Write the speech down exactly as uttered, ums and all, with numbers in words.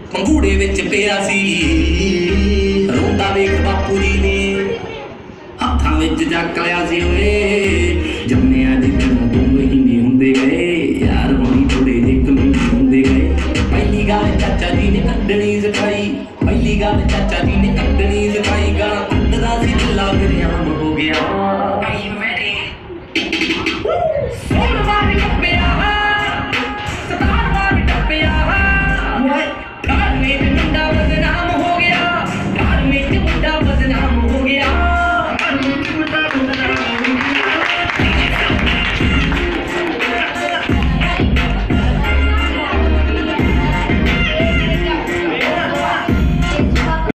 पंगूड़े विच पिया सी रोंदा वेख बापू जी ने हत्थां विच जक लिया सी ओए जम्मिया जिक्र दो महीने हुंदे गए यार होनी थोड़े जिक महीने हुंदे गए पहली गल चाचा जी ने कड्डनी सिखाई पहली गल चाचा जी ने कड्डनी सिखाई गाना कड्डदा सी दिला मेरे आम हो गया। Are you ready?